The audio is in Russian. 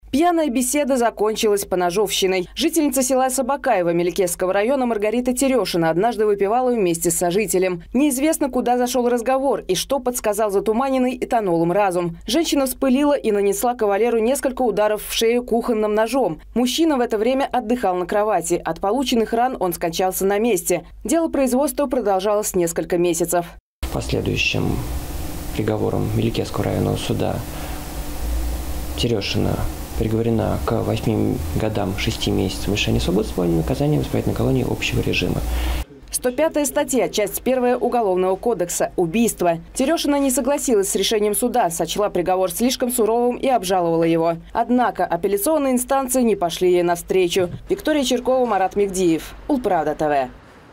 Пьяная беседа закончилась поножовщиной. Жительница села Собакаева Меликесского района Маргарита Терешина однажды выпивала вместе с сожителем. Неизвестно, куда зашел разговор и что подсказал затуманенный этанолом разум. Женщина вспылила и нанесла кавалеру несколько ударов в шею кухонным ножом. Мужчина в это время отдыхал на кровати. От полученных ран он скончался на месте. Дело производства продолжалось несколько месяцев. В последующем приговором Меликесского районного суда Терешина приговорена к 8 годам 6 месяцев лишения свободы с наказанием в исправительной колонии общего режима. 105-я статья, часть 1 Уголовного кодекса – убийство. Терешина не согласилась с решением суда, сочла приговор слишком суровым и обжаловала его. Однако апелляционные инстанции не пошли ей навстречу. Виктория Черкова, Марат Мигдиев. Улправда ТВ.